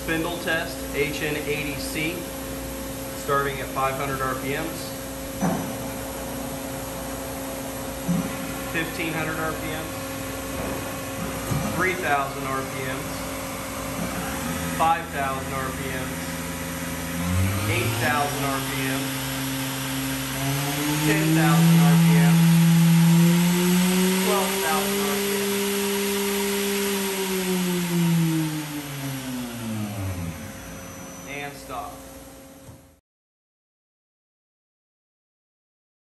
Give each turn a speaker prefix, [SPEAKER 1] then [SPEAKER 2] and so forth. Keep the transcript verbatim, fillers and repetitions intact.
[SPEAKER 1] spindle test, H N eighty C, starting at five hundred R P Ms, fifteen hundred R P Ms, three thousand R P Ms, five thousand R P Ms, eight thousand R P Ms, ten thousand R P Ms, twelve thousand R P Ms,